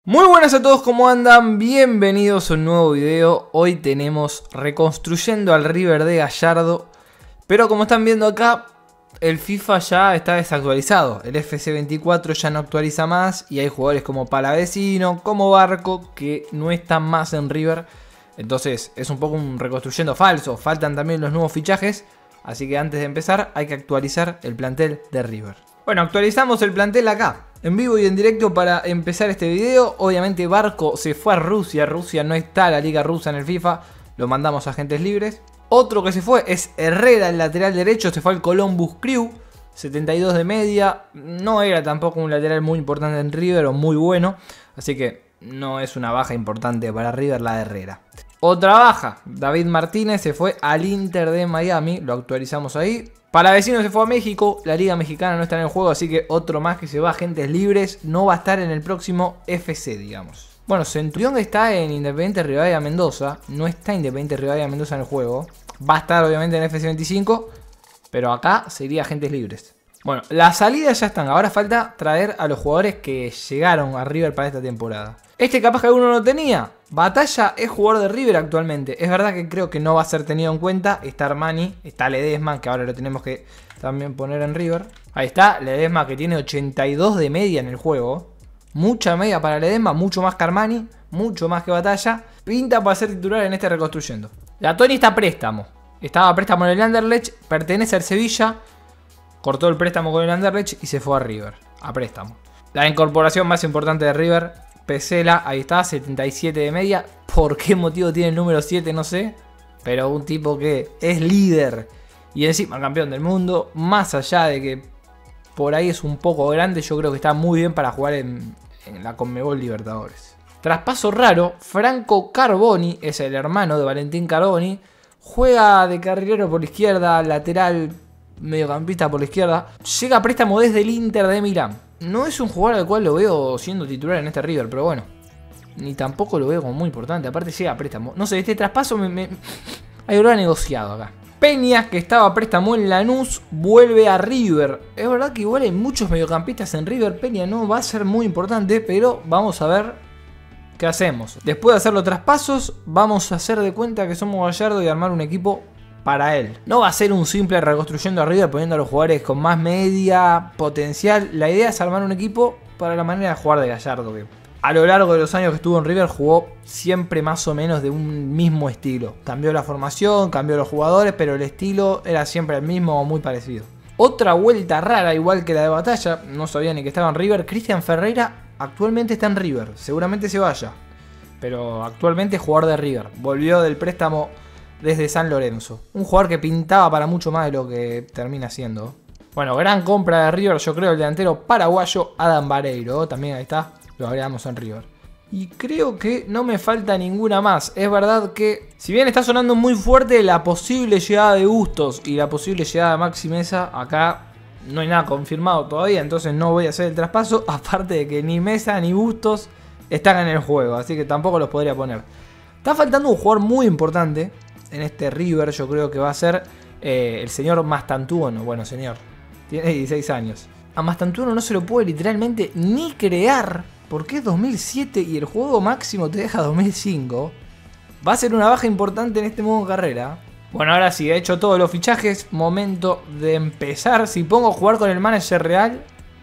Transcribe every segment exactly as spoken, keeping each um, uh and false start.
Muy buenas a todos, ¿cómo andan? Bienvenidos a un nuevo video. Hoy tenemos reconstruyendo al River de Gallardo. Pero como están viendo acá, el FIFA ya está desactualizado. El F C veinticuatro ya no actualiza más. Y hay jugadores como Palavecino, como Barco, que no están más en River. Entonces es un poco un reconstruyendo falso. Faltan también los nuevos fichajes. Así que antes de empezar hay que actualizar el plantel de River. Bueno, actualizamos el plantel acá, en vivo y en directo para empezar este video. Obviamente Barco se fue a Rusia. Rusia no está la liga rusa en el FIFA. Lo mandamos a agentes libres. Otro que se fue es Herrera, el lateral derecho. Se fue al Columbus Crew. setenta y dos de media. No era tampoco un lateral muy importante en River o muy bueno. Así que no es una baja importante para River la de Herrera. Otra baja. David Martínez se fue al Inter de Miami. Lo actualizamos ahí. Palavecino se fue a México, la liga mexicana no está en el juego, así que otro más que se va a agentes libres, no va a estar en el próximo F C, digamos. Bueno, Centurión está en Independiente Rivadavia Mendoza, no está Independiente Rivadavia Mendoza en el juego. Va a estar obviamente en F C veinticinco, pero acá sería agentes libres. Bueno, las salidas ya están, ahora falta traer a los jugadores que llegaron a River para esta temporada. Este capaz que alguno no tenía. Batalla es jugador de River actualmente. Es verdad que creo que no va a ser tenido en cuenta. Está Armani, está Ledesma, que ahora lo tenemos que también poner en River. Ahí está, Ledesma que tiene ochenta y dos de media en el juego. Mucha media para Ledesma, mucho más que Armani, mucho más que Batalla. Pinta para ser titular en este reconstruyendo. La Toni está a préstamo. Estaba a préstamo en el Anderlecht, pertenece al Sevilla. Cortó el préstamo con el Anderlecht y se fue a River, a préstamo. La incorporación más importante de River, Pesela, ahí está, setenta y siete de media. ¿Por qué motivo tiene el número siete? No sé. Pero un tipo que es líder y encima campeón del mundo. Más allá de que por ahí es un poco grande, yo creo que está muy bien para jugar en, en la Conmebol Libertadores. Traspaso raro, Franco Carboni, es el hermano de Valentín Carboni. Juega de carrilero por la izquierda, lateral, mediocampista por la izquierda. Llega a préstamo desde el Inter de Milán. No es un jugador al cual lo veo siendo titular en este River, pero bueno. Ni tampoco lo veo como muy importante. Aparte llega a préstamo. No sé, este traspaso me... me... hay algo negociado acá. Peña, que estaba a préstamo en Lanús, vuelve a River. Es verdad que igual hay muchos mediocampistas en River. Peña no va a ser muy importante, pero vamos a ver qué hacemos. Después de hacer los traspasos, vamos a hacer de cuenta que somos Gallardo y armar un equipo para él. No va a ser un simple reconstruyendo a River poniendo a los jugadores con más media, potencial. La idea es armar un equipo para la manera de jugar de Gallardo, que a lo largo de los años que estuvo en River jugó siempre más o menos de un mismo estilo. Cambió la formación, cambió los jugadores, pero el estilo era siempre el mismo o muy parecido. Otra vuelta rara, igual que la de Batalla, no sabía ni que estaba en River. Cristian Ferreira actualmente está en River, seguramente se vaya, pero actualmente es jugador de River. Volvió del préstamo desde San Lorenzo. Un jugador que pintaba para mucho más de lo que termina siendo. Bueno, gran compra de River, yo creo, el delantero paraguayo Adam Vareiro. También ahí está, lo agregamos en River. Y creo que no me falta ninguna más. Es verdad que, si bien está sonando muy fuerte la posible llegada de Bustos y la posible llegada de Maxi Meza, acá no hay nada confirmado todavía, entonces no voy a hacer el traspaso. Aparte de que ni Meza ni Bustos están en el juego, así que tampoco los podría poner. Está faltando un jugador muy importante en este River. Yo creo que va a ser eh, el señor Mastantuono. Bueno, señor, tiene dieciséis años. A Mastantuono no se lo puede literalmente ni crear, porque es dos mil siete y el juego máximo te deja dos mil cinco. Va a ser una baja importante en este modo carrera. Bueno, ahora sí, he hecho todos los fichajes. Momento de empezar. Si pongo a jugar con el manager real,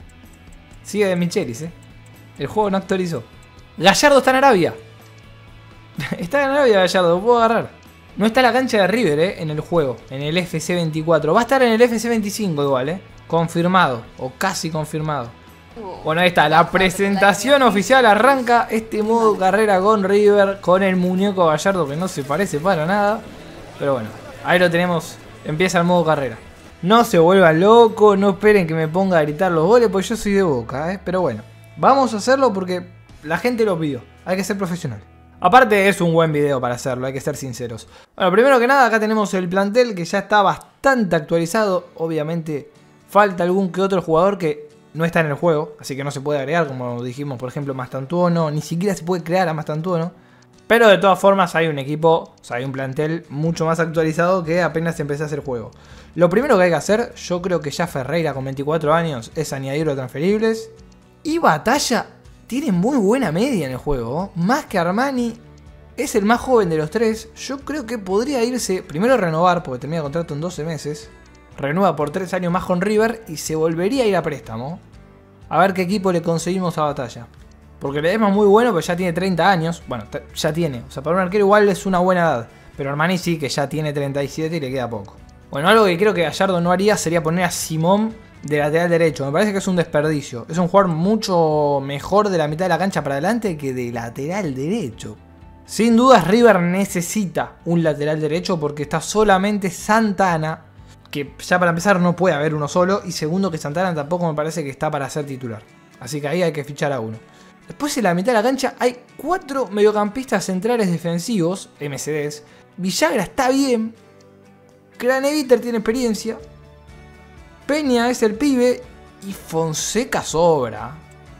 sigue de Michelis, eh. El juego no actualizó. Gallardo está en Arabia. Está en Arabia Gallardo, lo puedo agarrar. No está la cancha de River, eh, en el juego, en el F C veinticuatro. Va a estar en el F C veinticinco igual, eh. Confirmado, o casi confirmado. Bueno, ahí está, la presentación oficial. Arranca este modo carrera con River, con el muñeco Gallardo que no se parece para nada. Pero bueno, ahí lo tenemos, empieza el modo carrera. No se vuelvan locos, no esperen que me ponga a gritar los goles, porque yo soy de Boca, eh. Pero bueno, vamos a hacerlo porque la gente lo pidió, hay que ser profesional. Aparte es un buen video para hacerlo, hay que ser sinceros. Bueno, primero que nada acá tenemos el plantel que ya está bastante actualizado. Obviamente falta algún que otro jugador que no está en el juego, así que no se puede agregar, como dijimos, por ejemplo, Mastantuono. Ni siquiera se puede crear a Mastantuono. Pero de todas formas hay un equipo, o sea, hay un plantel mucho más actualizado que apenas empecé a hacer juego. Lo primero que hay que hacer, yo creo que ya Ferreira con veinticuatro años es añadirlo a transferibles. Y Batalla tiene muy buena media en el juego. Más que Armani, es el más joven de los tres. Yo creo que podría irse, primero renovar, porque termina el contrato en doce meses. Renueva por tres años más con River y se volvería a ir a préstamo. A ver qué equipo le conseguimos a Batalla. Porque Ledesma es muy bueno, pero ya tiene treinta años. Bueno, ya tiene. O sea, para un arquero igual es una buena edad. Pero Armani sí que ya tiene treinta y siete y le queda poco. Bueno, algo que creo que Gallardo no haría sería poner a Simón de lateral derecho. Me parece que es un desperdicio. Es un jugador mucho mejor de la mitad de la cancha para adelante que de lateral derecho. Sin dudas River necesita un lateral derecho porque está solamente Santana. Que ya para empezar no puede haber uno solo. Y segundo que Santana tampoco me parece que está para ser titular. Así que ahí hay que fichar a uno. Después en la mitad de la cancha hay cuatro mediocampistas centrales defensivos, M C Ds. Villagra está bien. Craneviter tiene experiencia. Peña es el pibe. Y Fonseca sobra.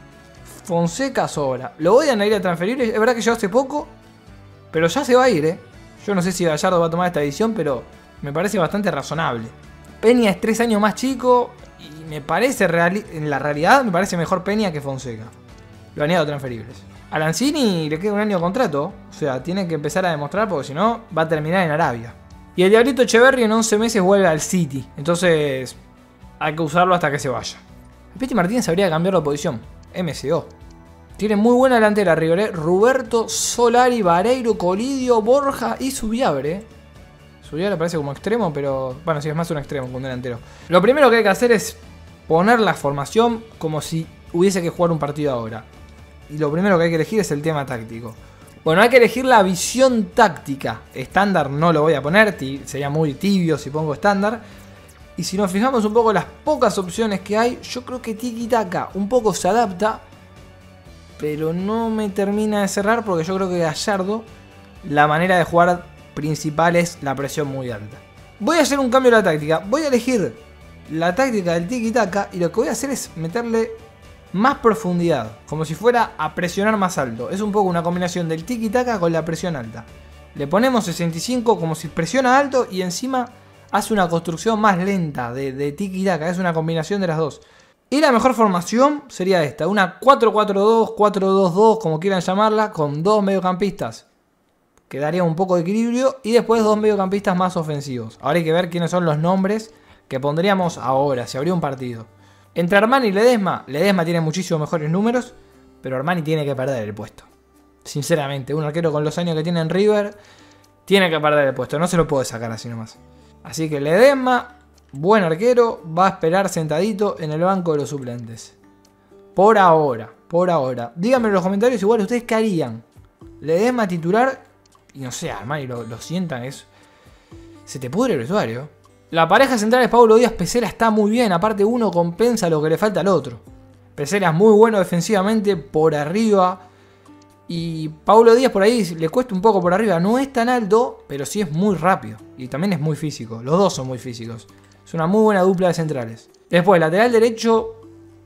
Fonseca sobra. Lo voy a ir a transferir. Es verdad que llegó hace poco. Pero ya se va a ir, ¿eh? Yo no sé si Gallardo va a tomar esta decisión, pero me parece bastante razonable. Peña es tres años más chico. Y me parece, en la realidad, me parece mejor Peña que Fonseca. Lo han ido a transferibles. A Lanzini le queda un año de contrato. O sea, tiene que empezar a demostrar porque si no va a terminar en Arabia. Y el Diablito Echeverri en once meses vuelve al City. Entonces hay que usarlo hasta que se vaya. El Piti Martínez habría que cambiar de posición. M C O. Tiene muy buena delantera River, ¿eh? Roberto, Solari, Vareiro, Colidio, Borja y Subiabre. Subiabre parece como extremo, pero bueno, sí es más un extremo que un delantero. Lo primero que hay que hacer es poner la formación como si hubiese que jugar un partido ahora. Y lo primero que hay que elegir es el tema táctico. Bueno, hay que elegir la visión táctica. Estándar no lo voy a poner, sería muy tibio si pongo estándar. Y si nos fijamos un poco en las pocas opciones que hay, yo creo que Tiki Taka un poco se adapta, pero no me termina de cerrar porque yo creo que Gallardo, la manera de jugar principal es la presión muy alta. Voy a hacer un cambio de la táctica. Voy a elegir la táctica del Tiki Taka y lo que voy a hacer es meterle más profundidad, como si fuera a presionar más alto. Es un poco una combinación del tiki-taka con la presión alta. Le ponemos sesenta y cinco como si presiona alto y encima hace una construcción más lenta de, de tiki-taka. Es una combinación de las dos. Y la mejor formación sería esta, una cuatro cuatro dos, cuatro dos dos, como quieran llamarla, con dos mediocampistas, que daría un poco de equilibrio, y después dos mediocampistas más ofensivos. Ahora hay que ver quiénes son los nombres que pondríamos ahora, si habría un partido. Entre Armani y Ledesma, Ledesma tiene muchísimos mejores números, pero Armani tiene que perder el puesto. Sinceramente, un arquero con los años que tiene en River, tiene que perder el puesto, no se lo puede sacar así nomás. Así que Ledesma, buen arquero, va a esperar sentadito en el banco de los suplentes. Por ahora, por ahora. Díganme en los comentarios igual ustedes qué harían. Ledesma titular, y no sé, Armani lo, lo sientan, es... se te pudre el vestuario. La pareja central es Paulo Díaz Pesela, está muy bien. Aparte uno compensa lo que le falta al otro. Pesela es muy bueno defensivamente por arriba. Y Paulo Díaz por ahí le cuesta un poco por arriba. No es tan alto, pero sí es muy rápido. Y también es muy físico. Los dos son muy físicos. Es una muy buena dupla de centrales. Después, lateral derecho.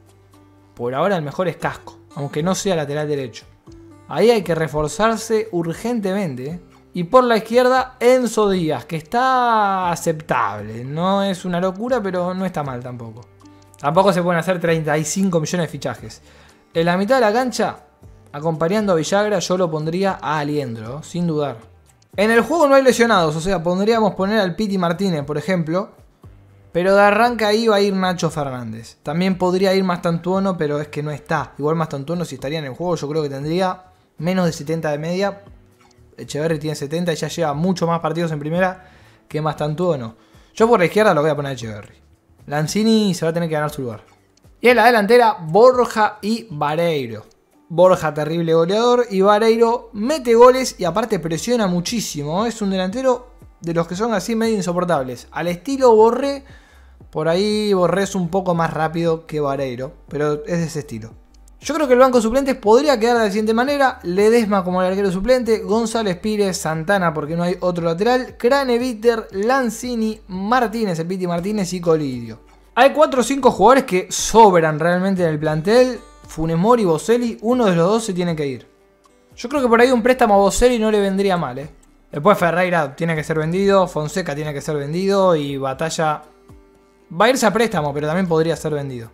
Por ahora el mejor es Casco. Aunque no sea lateral derecho. Ahí hay que reforzarse urgentemente, ¿eh? Y por la izquierda, Enzo Díaz, que está aceptable. No es una locura, pero no está mal tampoco. Tampoco se pueden hacer treinta y cinco millones de fichajes. En la mitad de la cancha, acompañando a Villagra, yo lo pondría a Aliendro, sin dudar. En el juego no hay lesionados, o sea, podríamos poner al Piti Martínez, por ejemplo. Pero de arranque ahí va a ir Nacho Fernández. También podría ir Mastantuono, pero es que no está. Igual Mastantuono, si estaría en el juego, yo creo que tendría menos de setenta de media. Echeverri tiene setenta y ya lleva mucho más partidos en primera que Mastantuono. Yo por la izquierda lo voy a poner a Echeverri. Lanzini se va a tener que ganar su lugar. Y en la delantera, Borja y Vareiro. Borja, terrible goleador, y Vareiro mete goles y aparte presiona muchísimo. Es un delantero de los que son así medio insoportables. Al estilo Borré, por ahí Borré es un poco más rápido que Vareiro, pero es de ese estilo. Yo creo que el banco de suplentes podría quedar de la siguiente manera. Ledesma como el arquero suplente, González Pires, Santana porque no hay otro lateral, Craneviter, Lanzini, Martínez, el Piti Martínez y Colidio. Hay cuatro o cinco jugadores que sobran realmente en el plantel. Funes Mori, Boselli, uno de los dos se tiene que ir. Yo creo que por ahí un préstamo a Boselli no le vendría mal, ¿eh? Después Ferreira tiene que ser vendido, Fonseca tiene que ser vendido y Batalla va a irse a préstamo, pero también podría ser vendido.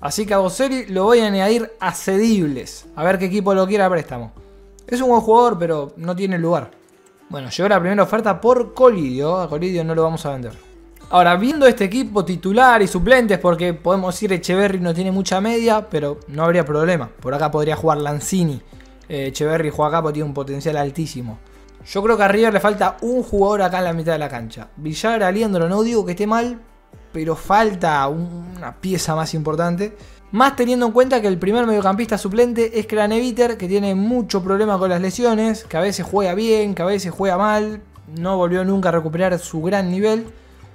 Así que a Boselli lo voy a añadir a cedibles. A ver qué equipo lo quiera a préstamo. Es un buen jugador, pero no tiene lugar. Bueno, llegó la primera oferta por Colidio. A Colidio no lo vamos a vender. Ahora, viendo este equipo titular y suplentes, porque podemos decir Echeverri no tiene mucha media, pero no habría problema. Por acá podría jugar Lanzini. Eh, Echeverri juega acá porque tiene un potencial altísimo. Yo creo que a River le falta un jugador acá en la mitad de la cancha. Villar, Aliendro, no digo que esté mal, pero falta una pieza más importante. Más teniendo en cuenta que el primer mediocampista suplente es Craneviter, que tiene mucho problema con las lesiones, que a veces juega bien, que a veces juega mal. No volvió nunca a recuperar su gran nivel.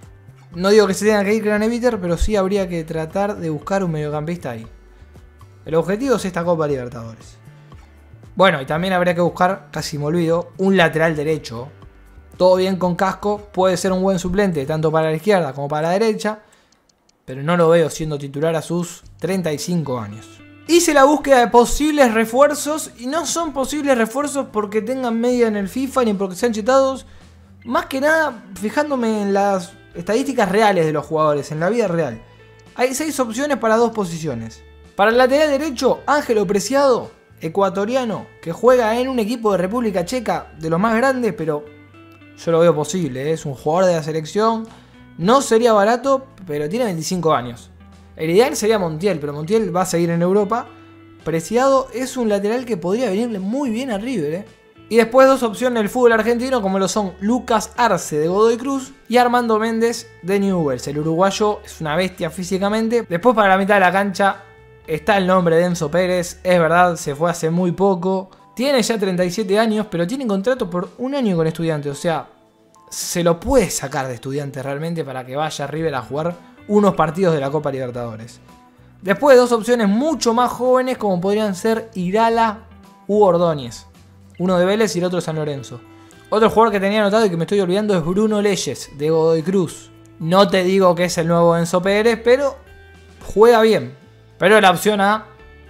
No digo que se tenga que ir Craneviter, pero sí habría que tratar de buscar un mediocampista ahí. El objetivo es esta Copa Libertadores. Bueno, y también habría que buscar, casi me olvido, un lateral derecho. Todo bien con Casco, puede ser un buen suplente tanto para la izquierda como para la derecha, pero no lo veo siendo titular a sus treinta y cinco años. Hice la búsqueda de posibles refuerzos y no son posibles refuerzos porque tengan media en el FIFA ni porque sean chetados. Más que nada fijándome en las estadísticas reales de los jugadores, en la vida real. Hay seis opciones para dos posiciones. Para el lateral derecho, Ángelo Preciado, ecuatoriano, que juega en un equipo de República Checa de los más grandes, pero yo lo veo posible, ¿eh? Es un jugador de la selección, no sería barato, pero tiene veinticinco años. El ideal sería Montiel, pero Montiel va a seguir en Europa. Preciado es un lateral que podría venirle muy bien a River, ¿eh? Y después dos opciones del fútbol argentino, como lo son Lucas Arce de Godoy Cruz y Armando Méndez de Newell's. El uruguayo es una bestia físicamente. Después para la mitad de la cancha está el nombre de Enzo Pérez. Es verdad, se fue hace muy poco. Tiene ya treinta y siete años, pero tiene contrato por un año con Estudiantes. O sea, se lo puede sacar de Estudiantes realmente para que vaya a River a jugar unos partidos de la Copa Libertadores. Después dos opciones mucho más jóvenes, como podrían ser Irala u Ordóñez. Uno de Vélez y el otro de San Lorenzo. Otro jugador que tenía anotado y que me estoy olvidando es Bruno Leyes de Godoy Cruz. No te digo que es el nuevo Enzo Pérez, pero juega bien. Pero la opción A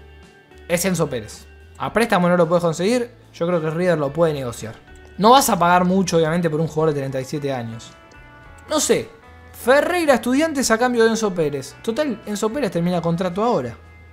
es Enzo Pérez. A préstamo no lo puedes conseguir. Yo creo que River lo puede negociar. No vas a pagar mucho, obviamente, por un jugador de treinta y siete años. No sé. Ferreira Estudiantes a cambio de Enzo Pérez. Total, Enzo Pérez termina contrato ahora.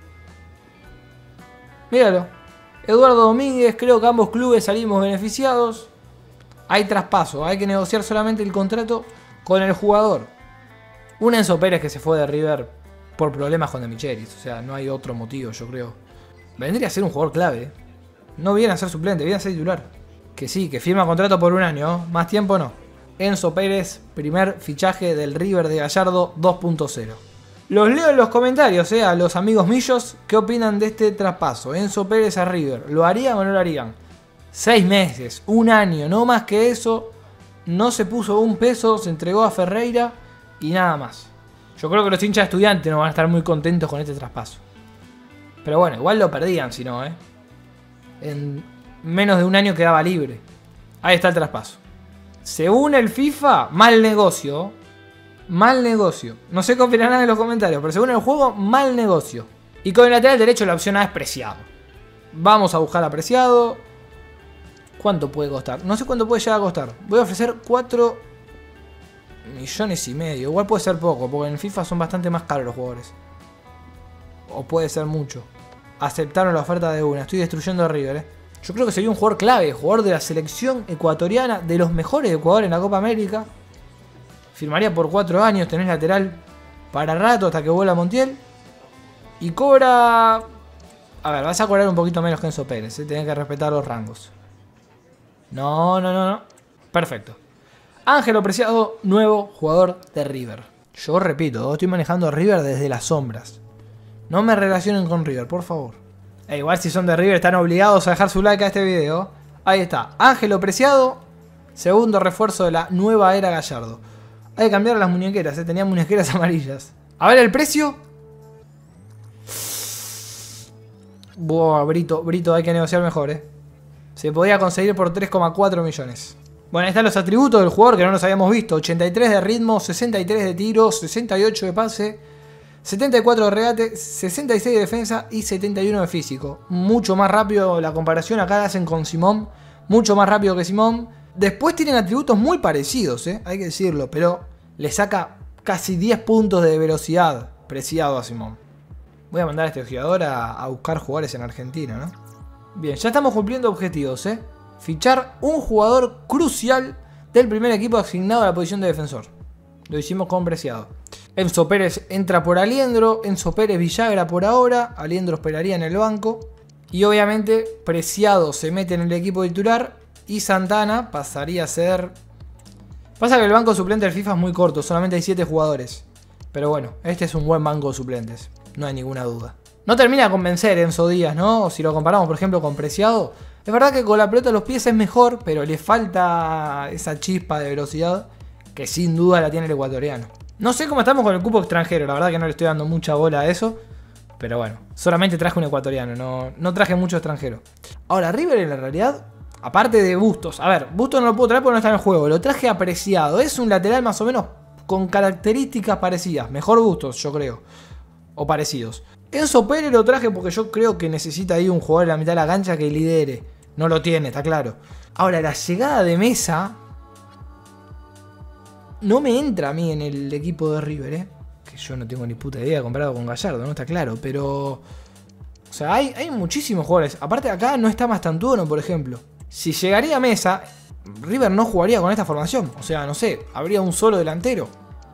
Míralo. Eduardo Domínguez, creo que ambos clubes salimos beneficiados. Hay traspaso, hay que negociar solamente el contrato con el jugador. Un Enzo Pérez que se fue de River por problemas con De Michelis. O sea, no hay otro motivo, yo creo. Vendría a ser un jugador clave. No viene a ser suplente, viene a ser titular. Que sí, que firma contrato por un año, más tiempo no. Enzo Pérez, primer fichaje del River de Gallardo dos punto cero. Los leo en los comentarios, eh, a los amigos millos, ¿qué opinan de este traspaso? Enzo Pérez a River, ¿lo harían o no lo harían? Seis meses, un año, no más que eso. No se puso un peso, se entregó a Ferreira y nada más. Yo creo que los hinchas de Estudiantes no van a estar muy contentos con este traspaso. Pero bueno, igual lo perdían si no, ¿eh? En menos de un año quedaba libre. Ahí está el traspaso. Según el FIFA, mal negocio. Mal negocio. No sé qué opinarán en los comentarios, pero según el juego, mal negocio. Y con el lateral derecho la opción A es Preciado. Vamos a buscar a Preciado. ¿Cuánto puede costar? No sé cuánto puede llegar a costar. Voy a ofrecer cuatro millones y medio. Igual puede ser poco, porque en el FIFA son bastante más caros los jugadores. O puede ser mucho. Aceptaron la oferta de una. Estoy destruyendo a River, eh. Yo creo que sería un jugador clave. Jugador de la selección ecuatoriana. De los mejores de Ecuador en la Copa América. Firmaría por cuatro años. Tenés lateral para rato hasta que vuela Montiel. Y cobra... A ver, vas a cobrar un poquito menos que Enzo Pérez, ¿eh? Tenés que respetar los rangos. No, no, no, no. Perfecto. Ángelo Preciado, nuevo jugador de River. Yo repito, estoy manejando a River desde las sombras. No me relacionen con River, por favor. E igual si son de River están obligados a dejar su like a este video. Ahí está, Ángelo Preciado, segundo refuerzo de la nueva era Gallardo. Hay que cambiar las muñequeras, ¿eh? Tenía muñequeras amarillas. A ver el precio. Buah, Brito, Brito, hay que negociar mejor, ¿eh? Se podía conseguir por tres coma cuatro millones. Bueno, ahí están los atributos del jugador que no los habíamos visto. ochenta y tres de ritmo, sesenta y tres de tiro, sesenta y ocho de pase, setenta y cuatro de regate, sesenta y seis de defensa y setenta y uno de físico. Mucho más rápido la comparación. Acá la hacen con Simón. Mucho más rápido que Simón. Después tienen atributos muy parecidos, ¿eh? Hay que decirlo. Pero le saca casi diez puntos de velocidad Preciado a Simón. Voy a mandar a este jugador a, a buscar jugadores en Argentina, ¿no? Bien, ya estamos cumpliendo objetivos, ¿eh? Fichar un jugador crucial del primer equipo asignado a la posición de defensor. Lo hicimos con Preciado. Enzo Pérez entra por Aliendro. Enzo Pérez Villagra por ahora. Aliendro esperaría en el banco. Y obviamente Preciado se mete en el equipo titular. Y Santana pasaría a ser... Pasa que el banco suplente del FIFA es muy corto. Solamente hay siete jugadores. Pero bueno, este es un buen banco de suplentes. No hay ninguna duda. No termina de convencer Enzo Díaz, ¿no? Si lo comparamos, por ejemplo, con Preciado. Es verdad que con la pelota a los pies es mejor, pero le falta esa chispa de velocidad que sin duda la tiene el ecuatoriano. No sé cómo estamos con el cupo extranjero, la verdad que no le estoy dando mucha bola a eso. Pero bueno, solamente traje un ecuatoriano, no, no traje mucho extranjero. Ahora, River en la realidad, aparte de Bustos. A ver, Bustos no lo puedo traer porque no está en el juego. Lo traje a Preciado. Es un lateral más o menos con características parecidas. Mejor Bustos, yo creo. O parecidos. Enzo Pérez lo traje porque yo creo que necesita ahí un jugador en la mitad de la cancha que lidere. No lo tiene, está claro. Ahora, la llegada de Mesa no me entra a mí en el equipo de River, ¿eh? Que yo no tengo ni puta idea comparado con Gallardo, ¿no? Está claro, pero... O sea, hay, hay muchísimos jugadores. Aparte acá no está Mastantuono, por ejemplo. Si llegaría Mesa, River no jugaría con esta formación. O sea, no sé, habría un solo delantero.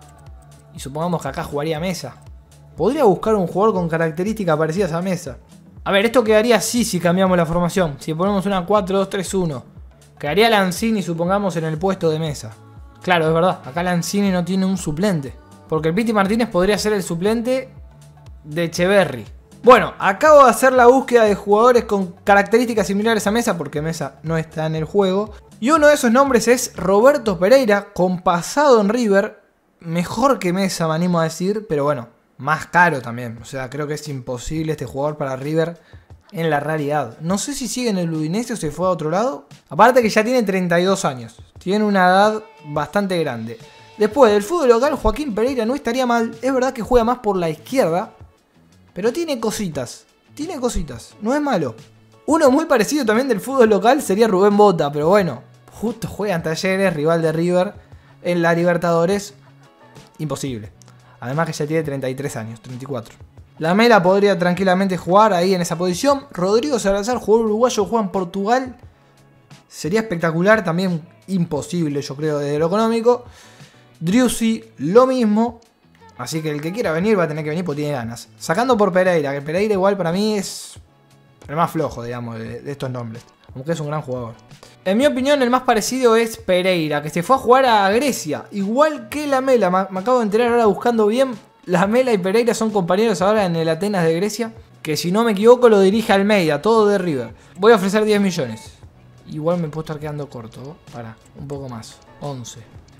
Y supongamos que acá jugaría Mesa. Podría buscar un jugador con características parecidas a Mesa. A ver, esto quedaría así si cambiamos la formación. Si ponemos una cuatro dos tres uno. Quedaría Lanzini, supongamos, en el puesto de Mesa. Claro, es verdad. Acá Lanzini no tiene un suplente. Porque el Piti Martínez podría ser el suplente de Echeverri. Bueno, acabo de hacer la búsqueda de jugadores con características similares a Mesa. Porque Mesa no está en el juego. Y uno de esos nombres es Roberto Pereira. Con pasado en River. Mejor que Mesa, me animo a decir. Pero bueno, más caro también. O sea, creo que es imposible este jugador para River en la realidad. No sé si sigue en el Udinese o se fue a otro lado. Aparte que ya tiene treinta y dos años. Tiene una edad bastante grande. Después del fútbol local, Joaquín Pereira no estaría mal. Es verdad que juega más por la izquierda. Pero tiene cositas. Tiene cositas. No es malo. Uno muy parecido también del fútbol local sería Rubén Bota. Pero bueno, justo juega en Talleres, rival de River. En la Libertadores, imposible. Además que ya tiene treinta y tres años, treinta y cuatro. Lamela podría tranquilamente jugar ahí en esa posición. Rodrigo Salazar, jugador uruguayo, juega en Portugal. Sería espectacular, también imposible yo creo desde lo económico. Driussi, lo mismo. Así que el que quiera venir va a tener que venir porque tiene ganas. Sacando por Pereira, que Pereira igual para mí es el más flojo, digamos, de, de estos nombres. Aunque es un gran jugador. En mi opinión el más parecido es Pereira, que se fue a jugar a Grecia. Igual que Lamela, me, me acabo de enterar ahora buscando bien. Lamela y Pereira son compañeros ahora en el Atenas de Grecia. Que si no me equivoco lo dirige Almeida, todo de River. Voy a ofrecer diez millones. Igual me puedo estar quedando corto. Para, un poco más. once.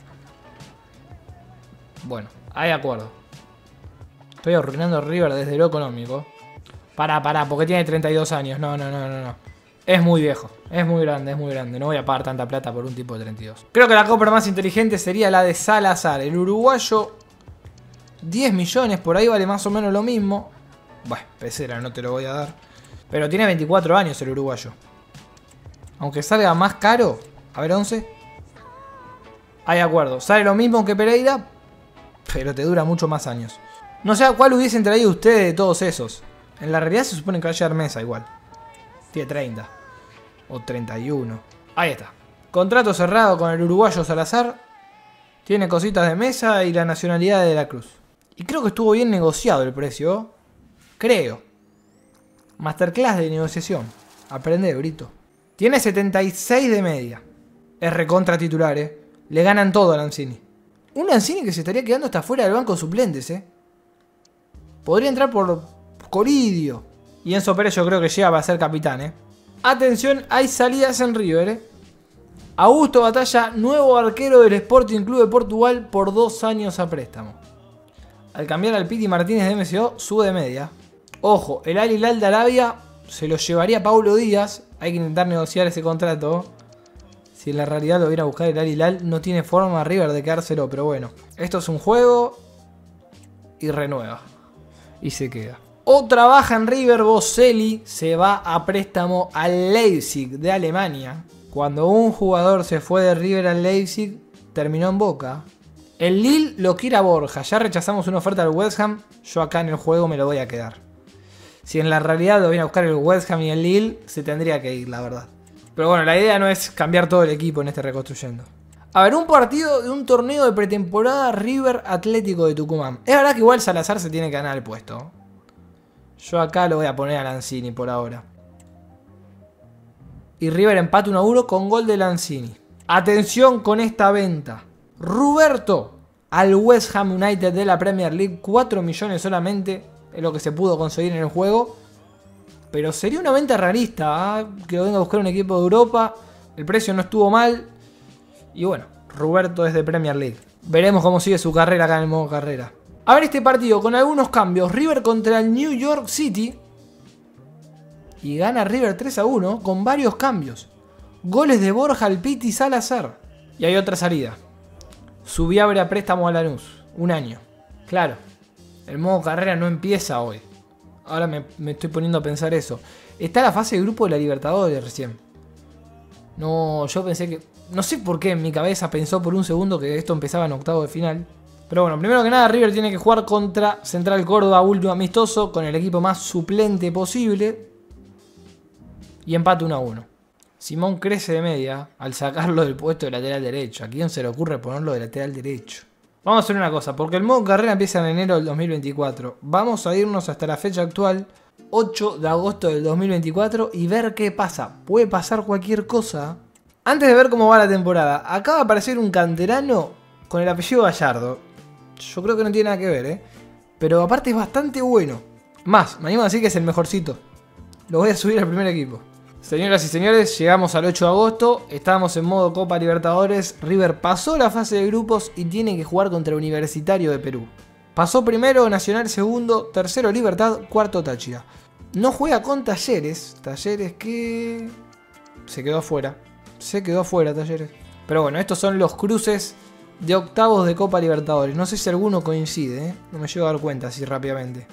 Bueno, hay acuerdo. Estoy arruinando a River desde lo económico. Pará, pará, porque tiene treinta y dos años. No, no, no, no, no. Es muy viejo, es muy grande, es muy grande. No voy a pagar tanta plata por un tipo de treinta y dos. Creo que la compra más inteligente sería la de Salazar. El uruguayo, diez millones, por ahí vale más o menos lo mismo. Bueno, pecera, no te lo voy a dar. Pero tiene veinticuatro años el uruguayo. Aunque salga más caro. A ver, once. Hay acuerdo, sale lo mismo que Pereira, pero te dura mucho más años. No sé a cuál hubiesen traído ustedes de todos esos. En la realidad se supone que va a llegar Mesa igual. Tiene treinta. O treinta y uno. Ahí está. Contrato cerrado con el uruguayo Salazar. Tiene cositas de Mesa y la nacionalidad de De la Cruz. Y creo que estuvo bien negociado el precio. Creo. Masterclass de negociación. Aprende, Brito. Tiene setenta y seis de media. Es recontra titular, eh. Le ganan todo a Lanzini. Un Lanzini que se estaría quedando hasta fuera del banco de suplentes, eh. Podría entrar por Coridio. Y Enzo Pérez yo creo que llega para ser capitán, ¿eh? Atención, hay salidas en River, ¿eh? Augusto Batalla, nuevo arquero del Sporting Club de Portugal por dos años a préstamo. Al cambiar al Piti Martínez de M C O, sube de media. Ojo, el Al Hilal de Arabia se lo llevaría Paulo Díaz. Hay que intentar negociar ese contrato. Si en la realidad lo viene a buscar el Al Hilal, no tiene forma River de quedárselo. Pero bueno, esto es un juego y renueva. Y se queda. Otra baja en River, Boselli se va a préstamo al Leipzig de Alemania. Cuando un jugador se fue de River al Leipzig, terminó en Boca. El Lille lo quiere a Borja. Ya rechazamos una oferta del West Ham. Yo acá en el juego me lo voy a quedar. Si en la realidad lo viene a buscar el West Ham y el Lille, se tendría que ir, la verdad. Pero bueno, la idea no es cambiar todo el equipo en este reconstruyendo. A ver, un partido de un torneo de pretemporada River Atlético de Tucumán. Es verdad que igual Salazar se tiene que ganar el puesto. Yo acá lo voy a poner a Lanzini por ahora. Y River empata uno a uno con gol de Lanzini. Atención con esta venta. Roberto al West Ham United de la Premier League. cuatro millones solamente es lo que se pudo conseguir en el juego. Pero sería una venta rarista, ¿eh? Que lo venga a buscar un equipo de Europa. El precio no estuvo mal. Y bueno, Roberto es de Premier League. Veremos cómo sigue su carrera acá en el modo carrera. A ver este partido con algunos cambios. River contra el New York City. Y gana River tres a uno con varios cambios. Goles de Borja, Alpiti y Salazar. Y hay otra salida. Subiabre a préstamo a Lanús. Un año. Claro, el modo carrera no empieza hoy. Ahora me, me estoy poniendo a pensar eso. Está la fase de grupo de la Libertadores recién. No, yo pensé que... No sé por qué en mi cabeza pensó por un segundo que esto empezaba en octavo de final. Pero bueno, primero que nada River tiene que jugar contra Central Córdoba, último amistoso, con el equipo más suplente posible. Y empate uno a uno. Simón crece de media al sacarlo del puesto de lateral derecho. ¿A quién se le ocurre ponerlo de lateral derecho? Vamos a hacer una cosa, porque el modo carrera empieza en enero del dos mil veinticuatro. Vamos a irnos hasta la fecha actual, ocho de agosto del dos mil veinticuatro, y ver qué pasa. Puede pasar cualquier cosa. Antes de ver cómo va la temporada, acaba de aparecer un canterano con el apellido Gallardo. Yo creo que no tiene nada que ver, ¿eh? Pero aparte es bastante bueno. Más, me animo a decir que es el mejorcito. Lo voy a subir al primer equipo. Señoras y señores, llegamos al ocho de agosto. Estamos en modo Copa Libertadores. River pasó la fase de grupos y tiene que jugar contra Universitario de Perú. Pasó primero, Nacional segundo, tercero Libertad, cuarto Táchira. No juega con Talleres. Talleres que... se quedó afuera. Se quedó afuera Talleres. Pero bueno, estos son los cruces de octavos de Copa Libertadores. No sé si alguno coincide, ¿eh? No me llego a dar cuenta así rápidamente.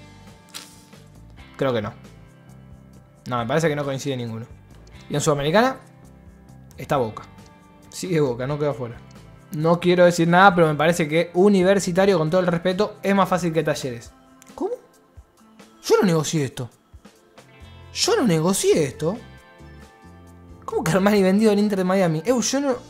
Creo que no. No, me parece que no coincide ninguno. Y en Sudamericana está Boca. Sigue Boca, no quedó afuera. No quiero decir nada, pero me parece que Universitario, con todo el respeto, es más fácil que Talleres. ¿Cómo? Yo no negocié esto. Yo no negocié esto. ¿Cómo que Armani vendido al Inter de Miami? Eh, yo no...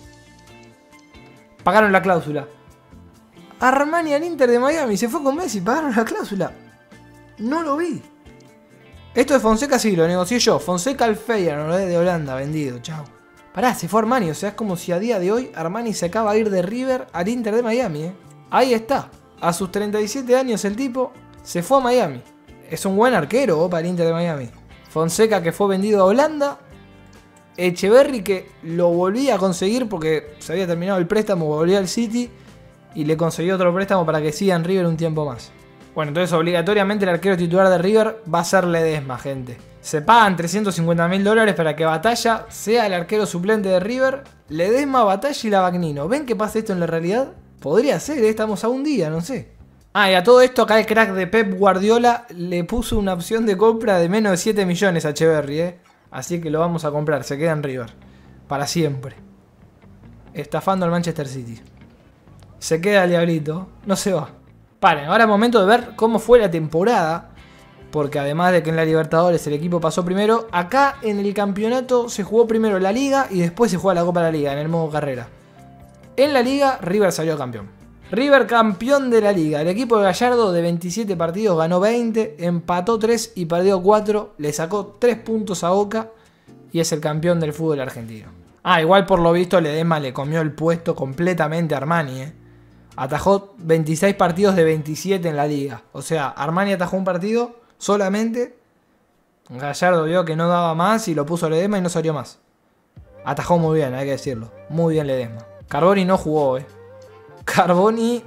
Pagaron la cláusula. Armani al Inter de Miami se fue con Messi, pagaron la cláusula. No lo vi. Esto de Fonseca sí, lo negocié yo. Fonseca al Feyenoord de Holanda, vendido, chao. Pará, se fue Armani, o sea, es como si a día de hoy Armani se acaba de ir de River al Inter de Miami, ¿eh? Ahí está. A sus treinta y siete años el tipo se fue a Miami. Es un buen arquero, ¿oh? Para el Inter de Miami. Fonseca que fue vendido a Holanda. Echeverri que lo volvía a conseguir porque se había terminado el préstamo, volvió al City y le consiguió otro préstamo para que siga en River un tiempo más. Bueno, entonces obligatoriamente el arquero titular de River va a ser Ledesma, gente. Se pagan trescientos cincuenta mil dólares para que Batalla sea el arquero suplente de River. Ledesma, Batalla y Lavagnino. ¿Ven que pasa esto en la realidad? Podría ser, ¿eh? Estamos a un día, no sé. Ah, y a todo esto acá el crack de Pep Guardiola le puso una opción de compra de menos de siete millones a Echeverri, ¿eh? Así que lo vamos a comprar, se queda en River. Para siempre. Estafando al Manchester City. Se queda el diablito, no se va. Paren, ahora es momento de ver cómo fue la temporada. Porque además de que en la Libertadores el equipo pasó primero, acá en el campeonato se jugó primero la Liga y después se juega la Copa de la Liga en el modo carrera. En la Liga, River salió campeón. River campeón de la Liga. El equipo de Gallardo de veintisiete partidos ganó veinte, empató tres y perdió cuatro. Le sacó tres puntos a Boca y es el campeón del fútbol argentino. Ah, igual por lo visto Ledesma le comió el puesto completamente a Armani, ¿eh? Atajó veintiséis partidos de veintisiete en la Liga. O sea, Armani atajó un partido solamente. Gallardo vio que no daba más y lo puso Ledesma y no salió más. Atajó muy bien, hay que decirlo. Muy bien Ledesma. Carboni no jugó, eh. Carboni.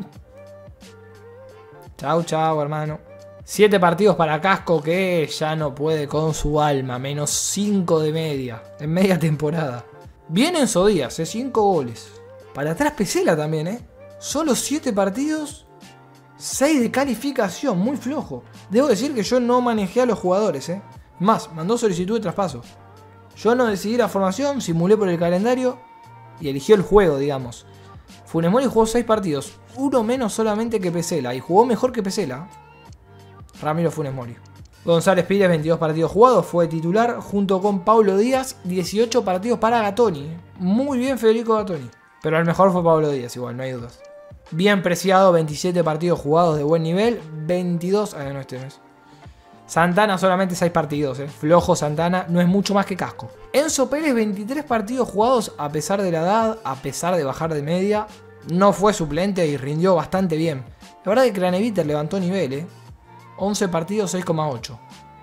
Chau, chau, hermano. Siete partidos para Casco que ya no puede con su alma. Menos cinco de media. En media temporada. Bien en Sodías, eh. cinco goles. Para atrás Pesela también, eh. Solo siete partidos. seis de calificación. Muy flojo. Debo decir que yo no manejé a los jugadores, eh. Más, mandó solicitud de traspaso. Yo no decidí la formación, simulé por el calendario y eligió el juego, digamos. Funes Mori jugó seis partidos, uno menos solamente que Pesela, y jugó mejor que Pesela. Ramiro Funes Mori. González Pires, veintidós partidos jugados, fue titular junto con Paulo Díaz, dieciocho partidos para Gatoni. Muy bien Federico Gatoni. Pero el mejor fue Paulo Díaz, igual, no hay dudas. Bien Preciado, veintisiete partidos jugados de buen nivel, veintidós... Ah, no, este no es. Santana solamente seis partidos, eh. Flojo Santana, no es mucho más que Casco. Enzo Pérez, veintitrés partidos jugados a pesar de la edad, a pesar de bajar de media. No fue suplente y rindió bastante bien. La verdad que Craneviter levantó nivel, eh. once partidos, seis coma ocho.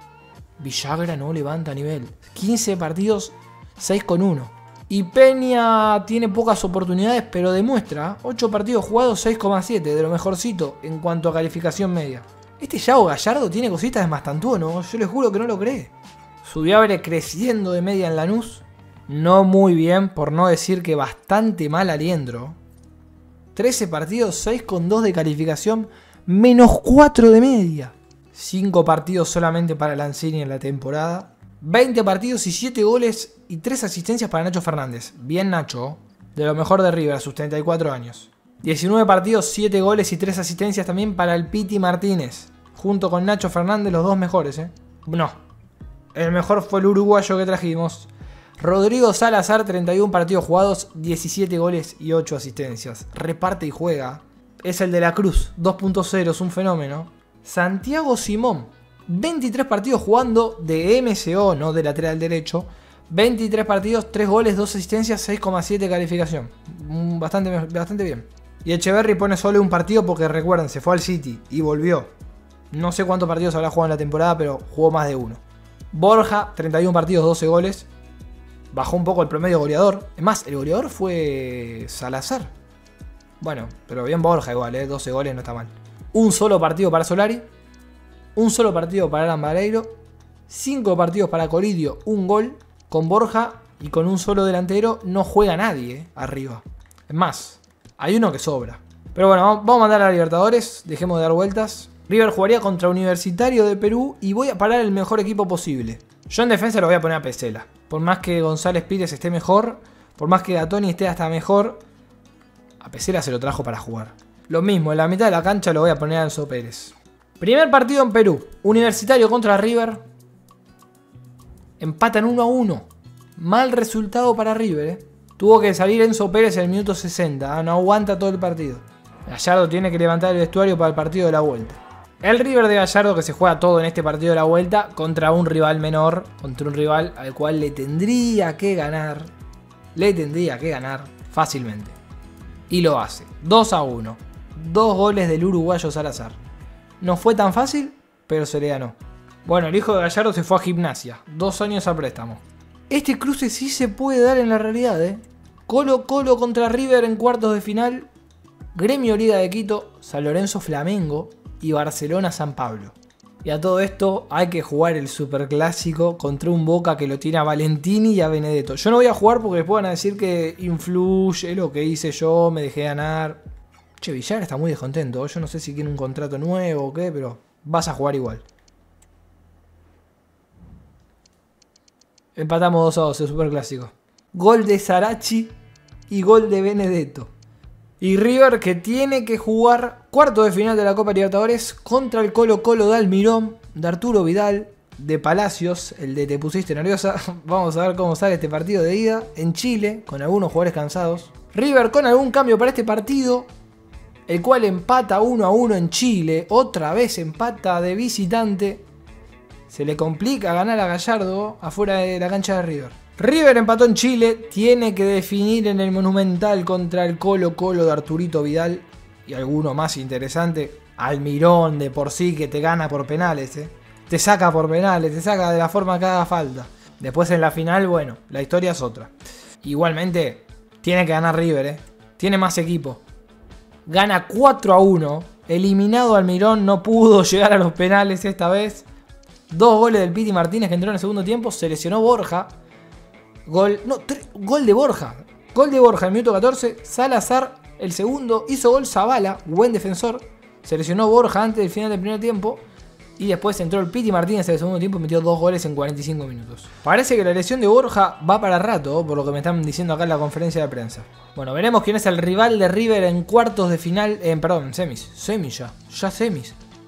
Villagra no levanta nivel. quince partidos, seis coma uno. Y Peña tiene pocas oportunidades, pero demuestra. ocho partidos jugados, seis coma siete. De lo mejorcito en cuanto a calificación media. Este Yago Gallardo tiene cositas de Mastantúo, ¿no? Yo les juro que no lo cree. Subiabre creciendo de media en Lanús. No muy bien, por no decir que bastante mal Aliendro. trece partidos, seis coma dos de calificación, menos cuatro de media. cinco partidos solamente para Lanzini en la temporada. veinte partidos y siete goles y tres asistencias para Nacho Fernández. Bien Nacho, de lo mejor de River a sus treinta y cuatro años. diecinueve partidos, siete goles y tres asistencias también para el Piti Martínez. Junto con Nacho Fernández, los dos mejores, ¿eh? No, el mejor fue el uruguayo que trajimos. Rodrigo Salazar, treinta y uno partidos jugados, diecisiete goles y ocho asistencias. Reparte y juega. Es el de la Cruz, dos punto cero, es un fenómeno. Santiago Simón, veintitrés partidos jugando de M C O, no de lateral derecho. veintitrés partidos, tres goles, dos asistencias, seis coma siete calificación. Bastante, bastante bien. Y Echeverry pone solo un partido porque recuerden, se fue al City y volvió. No sé cuántos partidos habrá jugado en la temporada, pero jugó más de uno. Borja, treinta y uno partidos, doce goles. Bajó un poco el promedio goleador. Es más, el goleador fue Salazar. Bueno, pero bien Borja igual, ¿eh? doce goles no está mal. Un solo partido para Solari. Un solo partido para Alan Vareiro. cinco partidos para Colidio, un gol. Con Borja y con un solo delantero no juega nadie, ¿eh? Arriba. Es más, hay uno que sobra. Pero bueno, vamos a mandar a la Libertadores. Dejemos de dar vueltas. River jugaría contra Universitario de Perú y voy a parar el mejor equipo posible. Yo en defensa lo voy a poner a Pesela. Por más que González Pires esté mejor, por más que Gatoni esté hasta mejor, a Pesela se lo trajo para jugar. Lo mismo, en la mitad de la cancha lo voy a poner a Enzo Pérez. Primer partido en Perú. Universitario contra River. Empatan uno a uno. Mal resultado para River, ¿eh? Tuvo que salir Enzo Pérez en el minuto sesenta. ¿eh? No aguanta todo el partido. Gallardo tiene que levantar el vestuario para el partido de la vuelta. El River de Gallardo que se juega todo en este partido de la vuelta contra un rival menor, contra un rival al cual le tendría que ganar, le tendría que ganar fácilmente. Y lo hace, dos a uno, dos goles del uruguayo Salazar. No fue tan fácil, pero se le ganó. Bueno, el hijo de Gallardo se fue a Gimnasia, dos años a préstamo. Este cruce sí se puede dar en la realidad, ¿eh? Colo Colo contra River en cuartos de final, Gremio Liga de Quito, San Lorenzo Flamengo y Barcelona San Pablo. Y a todo esto hay que jugar el superclásico contra un Boca que lo tiene a Valentini y a Benedetto. Yo no voy a jugar porque después van a decir que influye lo que hice yo, me dejé ganar. Che, Villar está muy descontento. Yo no sé si quiere un contrato nuevo o qué, pero vas a jugar igual. Empatamos dos a dos el superclásico. Gol de Sarachi y gol de Benedetto. Y River que tiene que jugar cuarto de final de la Copa Libertadores contra el Colo Colo de Almirón, de Arturo Vidal, de Palacios, el de Te Pusiste Nerviosa. Vamos a ver cómo sale este partido de ida en Chile, con algunos jugadores cansados. River con algún cambio para este partido, el cual empata uno a uno en Chile. Otra vez empata de visitante. Se le complica ganar a Gallardo afuera de la cancha de River. River empató en Chile, tiene que definir en el Monumental contra el Colo Colo de Arturito Vidal. Y alguno más interesante, Almirón de por sí que te gana por penales, ¿eh? Te saca por penales, te saca de la forma que haga falta. Después en la final, bueno, la historia es otra. Igualmente, tiene que ganar River, ¿eh? Tiene más equipo. Gana cuatro a uno, eliminado Almirón, no pudo llegar a los penales esta vez. Dos goles del Piti Martínez que entró en el segundo tiempo, se lesionó Borja. Gol, no, tres, gol de Borja. Gol de Borja en el minuto catorce. Salazar, el segundo. Hizo gol Zavala, buen defensor. Se lesionó Borja antes del final del primer tiempo. Y después entró el Piti Martínez en el segundo tiempo y metió dos goles en cuarenta y cinco minutos. Parece que la lesión de Borja va para rato, por lo que me están diciendo acá en la conferencia de prensa. Bueno, veremos quién es el rival de River en cuartos de final. En, perdón, en semis. Semis ya. Ya semis.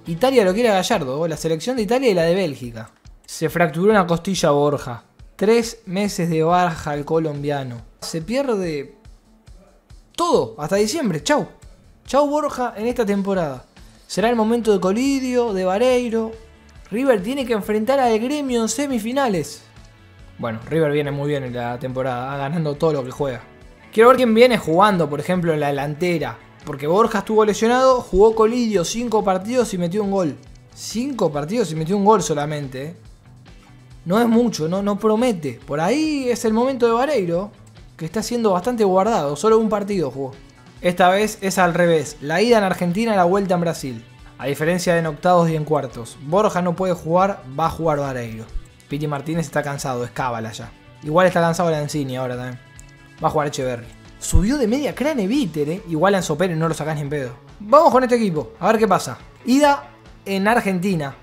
Italia lo quiere a Gallardo, la selección de Italia y la de Bélgica. Se fracturó una costilla a Borja. Tres meses de baja al colombiano. Se pierde todo hasta diciembre. Chau. Chau Borja en esta temporada. Será el momento de Colidio, de Vareiro. River tiene que enfrentar al Gremio en semifinales. Bueno, River viene muy bien en la temporada, ganando todo lo que juega. Quiero ver quién viene jugando, por ejemplo, en la delantera. Porque Borja estuvo lesionado, jugó Colidio cinco partidos y metió un gol. cinco partidos y metió un gol solamente, ¿eh? No es mucho, no, no promete. Por ahí es el momento de Vareiro, que está siendo bastante guardado. Solo un partido jugó. Esta vez es al revés. La ida en Argentina y la vuelta en Brasil. A diferencia de en octavos y en cuartos. Borja no puede jugar, va a jugar Vareiro. Piti Martínez está cansado, es cábala ya. Igual está cansado Lanzini ahora también. Va a jugar Echeverri. Subió de media Craneviter, eh. Igual a Enzo Pérez no lo sacás ni en pedo. Vamos con este equipo, a ver qué pasa. Ida en Argentina.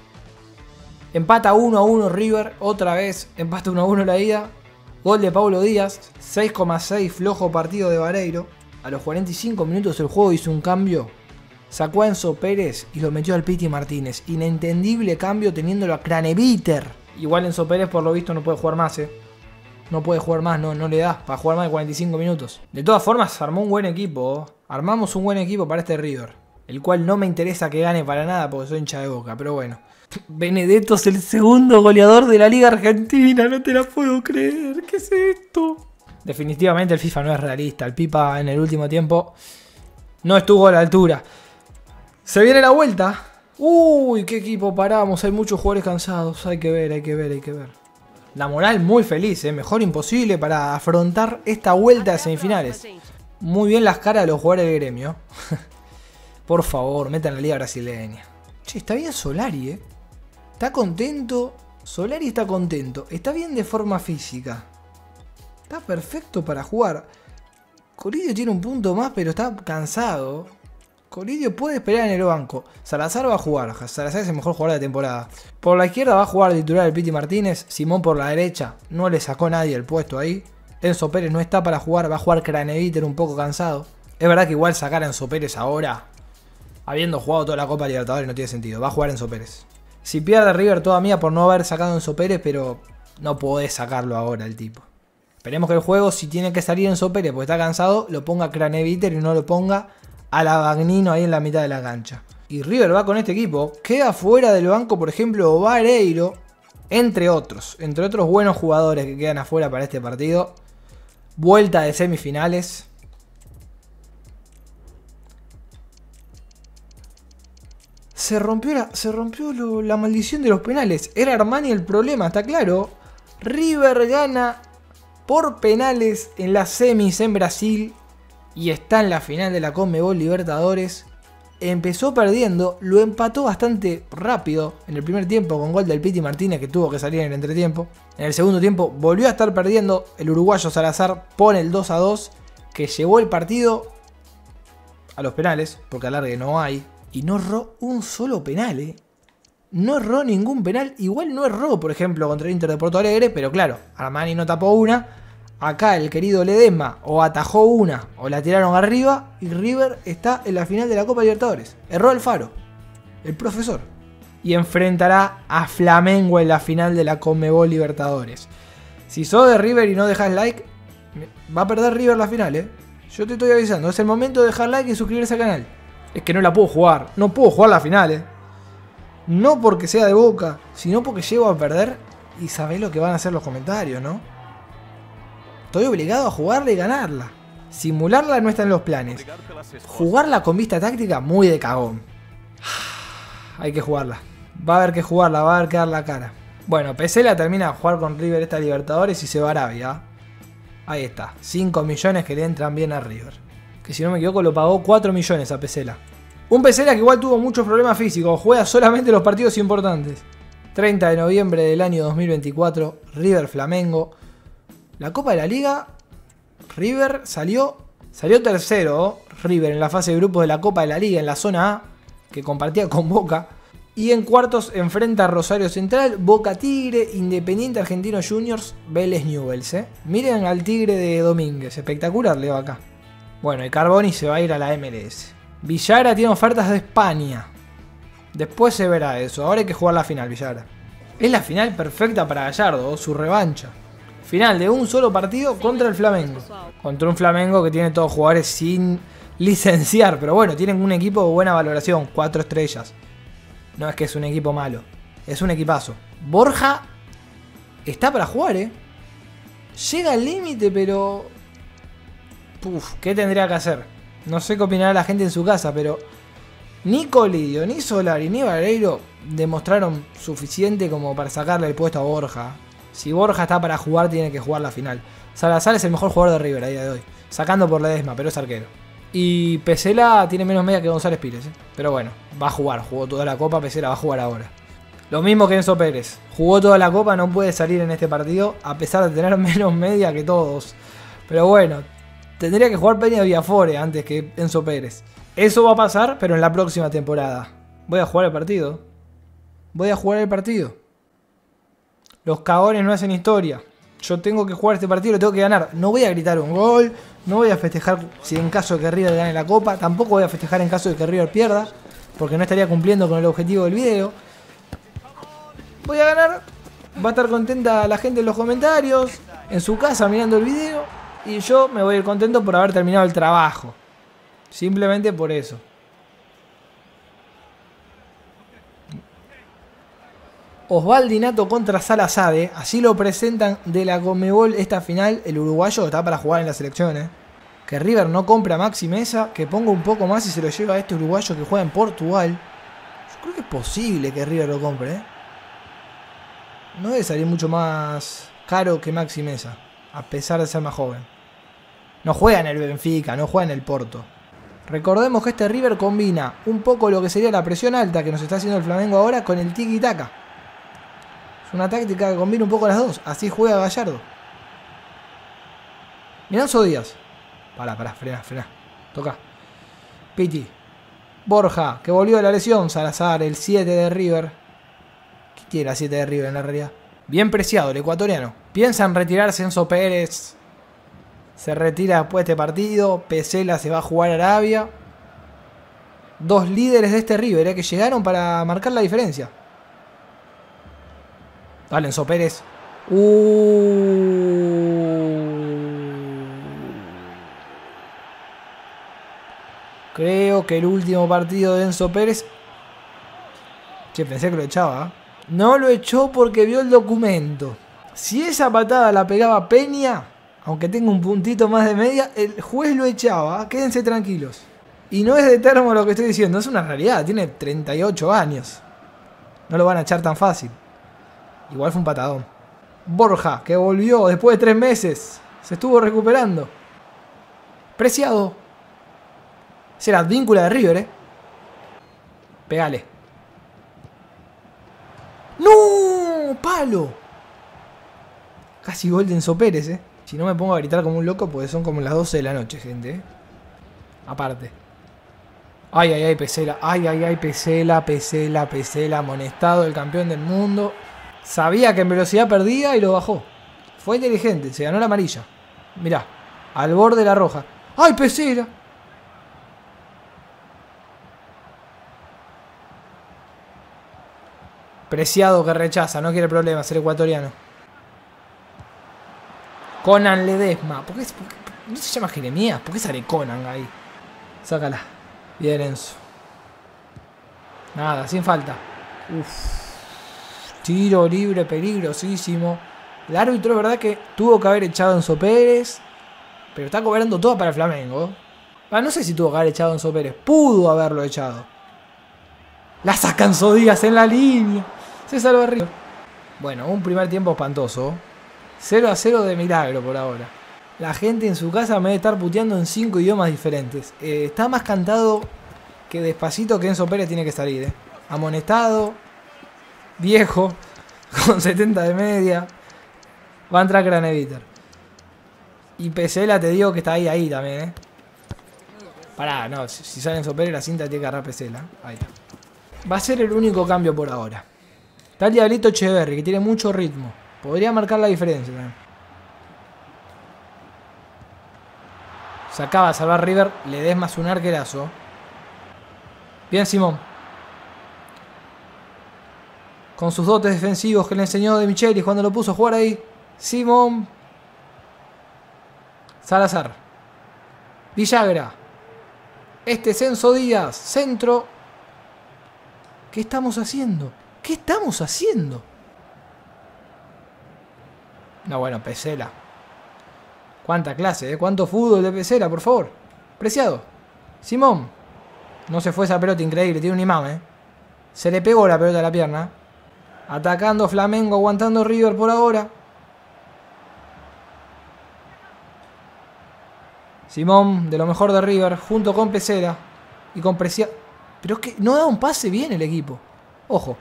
Empata uno a uno River, otra vez empata uno a uno la ida. Gol de Paulo Díaz, seis coma seis flojo partido de Vareiro. A los cuarenta y cinco minutos el juego hizo un cambio. Sacó a Enzo Pérez y lo metió al Piti Martínez. Inentendible cambio teniéndolo a Craneviter. Igual Enzo Pérez por lo visto no puede jugar más, eh. No puede jugar más, no, no le da para jugar más de cuarenta y cinco minutos. De todas formas armó un buen equipo. Armamos un buen equipo para este River. El cual no me interesa que gane para nada porque soy hincha de Boca, pero bueno. Benedetto es el segundo goleador de la Liga Argentina, no te la puedo creer, ¿qué es esto? Definitivamente el FIFA no es realista, el Pipa en el último tiempo no estuvo a la altura. Se viene la vuelta. Uy, qué equipo paramos, hay muchos jugadores cansados, hay que ver, hay que ver, hay que ver. La moral muy feliz, ¿eh? Mejor imposible para afrontar esta vuelta de semifinales. Muy bien las caras de los jugadores del Gremio. Por favor, metan la Liga Brasileña. Che, está bien Solari, ¿eh? Está contento. Solari está contento. Está bien de forma física. Está perfecto para jugar. Colidio tiene un punto más, pero está cansado. Colidio puede esperar en el banco. Salazar va a jugar. Salazar es el mejor jugador de la temporada. Por la izquierda va a jugar de titular el Piti Martínez. Simón por la derecha. No le sacó nadie el puesto ahí. Enzo Pérez no está para jugar. Va a jugar Craneviter un poco cansado. Es verdad que igual sacar a Enzo Pérez ahora, habiendo jugado toda la Copa Libertadores, no tiene sentido. Va a jugar Enzo Pérez. Si pierde River toda mía por no haber sacado a Enzo Pérez, pero no podés sacarlo ahora el tipo. Esperemos que el juego, si tiene que salir Enzo Pérez porque está cansado, lo ponga Craneviter y no lo ponga a la Bagnino ahí en la mitad de la cancha. Y River va con este equipo. Queda fuera del banco, por ejemplo, Vareiro, entre otros. Entre otros buenos jugadores que quedan afuera para este partido. Vuelta de semifinales. Se rompió, la, se rompió lo, la maldición de los penales. Era Armani el problema, está claro. River gana por penales en las semis en Brasil. Y está en la final de la Conmebol Libertadores. Empezó perdiendo, lo empató bastante rápido en el primer tiempo con gol del Piti Martínez que tuvo que salir en el entretiempo. En el segundo tiempo volvió a estar perdiendo. El uruguayo Salazar pone el dos a dos que llevó el partido a los penales, porque alargue no hay. Y no erró un solo penal, ¿eh? No erró ningún penal. Igual no erró, por ejemplo, contra el Inter de Porto Alegre. Pero claro, Armani no tapó una. Acá el querido Ledesma o atajó una o la tiraron arriba. Y River está en la final de la Copa Libertadores. Erró Alfaro, el profesor. Y enfrentará a Flamengo en la final de la Conmebol Libertadores. Si sos de River y no dejas like, va a perder River la final, ¿eh? Yo te estoy avisando. Es el momento de dejar like y suscribirse al canal. Es que no la puedo jugar. No puedo jugar la final, ¿eh? No porque sea de Boca, sino porque llego a perder. Y sabés lo que van a hacer los comentarios, ¿no? Estoy obligado a jugarla y ganarla. Simularla no está en los planes. Jugarla con vista táctica, muy de cagón. Hay que jugarla. Va a haber que jugarla, va a haber que dar la cara. Bueno, Pesela termina de jugar con River esta Libertadores y se va a Arabia. Ahí está. cinco millones que le entran bien a River. Que si no me equivoco lo pagó cuatro millones a Pesela. Un Pesela que igual tuvo muchos problemas físicos. Juega solamente los partidos importantes. treinta de noviembre del año dos mil veinticuatro. River Flamengo. La Copa de la Liga. River salió salió tercero. River en la fase de grupos de la Copa de la Liga en la zona A. Que compartía con Boca. Y en cuartos enfrenta a Rosario Central, Boca Tigre, Independiente Argentino Juniors, Vélez Newell's. ¿eh? Miren al Tigre de Domínguez. Espectacular le va acá. Bueno, y Carboni se va a ir a la M L S. Villara tiene ofertas de España. Después se verá eso. Ahora hay que jugar la final, Villar. Es la final perfecta para Gallardo, su revancha. Final de un solo partido contra el Flamengo. Contra un Flamengo que tiene todos jugadores sin licenciar. Pero bueno, tienen un equipo de buena valoración. Cuatro estrellas. No es que es un equipo malo. Es un equipazo. Borja está para jugar, ¿eh? Llega al límite, pero... Uf, ¿qué tendría que hacer? No sé qué opinará la gente en su casa, pero... Ni Colidio, ni Solari, ni Vareiro demostraron suficiente como para sacarle el puesto a Borja. Si Borja está para jugar, tiene que jugar la final. Salazar es el mejor jugador de River a día de hoy. Sacando por Ledesma, pero es arquero. Y Pesela tiene menos media que González Pires, ¿eh? Pero bueno, va a jugar. Jugó toda la Copa, Pesela va a jugar ahora. Lo mismo que Enzo Pérez. Jugó toda la Copa, no puede salir en este partido, a pesar de tener menos media que todos. Pero bueno, tendría que jugar Peña Villafore antes que Enzo Pérez. Eso va a pasar, pero en la próxima temporada. Voy a jugar el partido. Voy a jugar el partido. Los cagones no hacen historia. Yo tengo que jugar este partido, lo tengo que ganar. No voy a gritar un gol. No voy a festejar si en caso de que River gane la Copa. Tampoco voy a festejar en caso de que River pierda, porque no estaría cumpliendo con el objetivo del video. Voy a ganar. Va a estar contenta la gente en los comentarios, en su casa mirando el video. Y yo me voy a ir contento por haber terminado el trabajo. Simplemente por eso. Osvaldinato contra Salazar, ¿eh? Así lo presentan de la Conmebol esta final. El uruguayo está para jugar en la selección, ¿eh? Que River no compra a Maxi Mesa, que ponga un poco más y se lo lleva a este uruguayo que juega en Portugal. Yo creo que es posible que River lo compre, ¿eh? No debe salir mucho más caro que Maxi Mesa, a pesar de ser más joven. No juega en el Benfica, no juega en el Porto. Recordemos que este River combina un poco lo que sería la presión alta que nos está haciendo el Flamengo ahora con el tiki-taka. Es una táctica que combina un poco las dos. Así juega Gallardo. Miranzo Díaz. Pará, pará, frena, frena. Toca. Piti. Borja, que volvió de la lesión. Salazar, el siete de River. ¿Qué tiene la siete de River en la realidad? Bien preciado el ecuatoriano. Piensa en retirarse Enzo Pérez. Se retira después de este partido. Pesela se va a jugar a Arabia. Dos líderes de este River, ¿eh? Que llegaron para marcar la diferencia. Dale, Enzo Pérez. Uh. Creo que el último partido de Enzo Pérez... Che, pensé que lo echaba, ¿eh? No lo echó porque vio el documento. Si esa patada la pegaba Peña, aunque tenga un puntito más de media, el juez lo echaba, ¿eh? Quédense tranquilos. Y no es de termo lo que estoy diciendo, es una realidad. Tiene treinta y ocho años. No lo van a echar tan fácil. Igual fue un patadón. Borja, que volvió después de tres meses. Se estuvo recuperando. Preciado. Es el advíncula de River, ¿eh? Pegale. ¡No! ¡Palo! Casi gol de Enzo Pérez, ¿eh? Si no me pongo a gritar como un loco, pues son como las doce de la noche, gente, ¿eh? Aparte. Ay, ay, ay, Pesela. Ay, ay, ay, Pesela, Pesela, Pesela. Amonestado, el campeón del mundo. Sabía que en velocidad perdía y lo bajó. Fue inteligente, se ganó la amarilla. Mirá, al borde de la roja. ¡Ay, Pesela! Preciado que rechaza, no quiere problemas, el ecuatoriano. Conan Ledesma. ¿Por qué, por qué, no se llama Jeremías? ¿Por qué sale Conan ahí? Sácala. Bien, Enzo. Nada, sin falta. Uf. Tiro libre, peligrosísimo. El árbitro, verdad que tuvo que haber echado a Enzo Pérez. Pero está cobrando todo para el Flamengo. Ah, no sé si tuvo que haber echado a Enzo Pérez. Pudo haberlo echado. La saca Enzo Díaz en la línea. Se salva River. Bueno, un primer tiempo espantoso. cero a cero de milagro por ahora. La gente en su casa me debe estar puteando en cinco idiomas diferentes. Eh, está más cantado que despacito que Enzo Pérez tiene que salir. Eh. Amonestado. Viejo. Con setenta de media. Va a entrar Craneviter. Y Pesela te digo que está ahí, ahí también. Eh. Pará, no. Si, si sale Enzo Pérez la cinta tiene que agarrar Pesela. Ahí está. Va a ser el único cambio por ahora. Está el Diablito Echeverri, que tiene mucho ritmo. Podría marcar la diferencia también. Se acaba de salvar River. Ledesma es un arquerazo. Bien, Simón. con sus dotes defensivos que le enseñó De Michelis cuando lo puso a jugar ahí. Simón. Salazar. Villagra. Este Censo Díaz. Centro. ¿Qué estamos haciendo? ¿Qué estamos haciendo? No, bueno, Pesela. Cuánta clase, ¿eh? Cuánto fútbol de Pesela, por favor. Preciado. Simón. No se fue esa pelota, increíble. Tiene un imán, ¿eh? Se le pegó la pelota a la pierna. Atacando Flamengo, aguantando River por ahora. Simón, de lo mejor de River, junto con Pesela. Y con Preciado. Pero es que no da un pase bien el equipo. Ojo.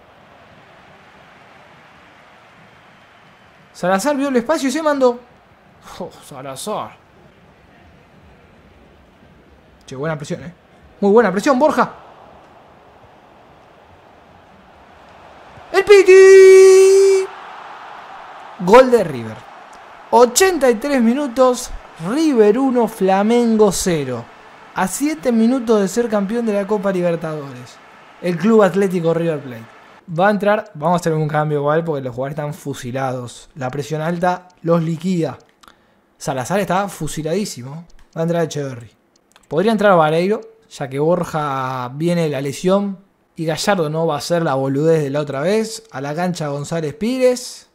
Salazar vio el espacio y se mandó. Oh, Salazar. Che, buena presión, eh. Muy buena presión, Borja. ¡El Piti! Gol de River. ochenta y tres minutos. River uno, Flamengo cero. A siete minutos de ser campeón de la Copa Libertadores. El Club Atlético River Plate. Va a entrar, vamos a hacer un cambio igual porque los jugadores están fusilados. La presión alta los liquida. Salazar está fusiladísimo. Va a entrar Echeverri. Podría entrar Vareiro, ya que Borja viene de la lesión. Y Gallardo no va a hacer la boludez de la otra vez. A la cancha González Pires.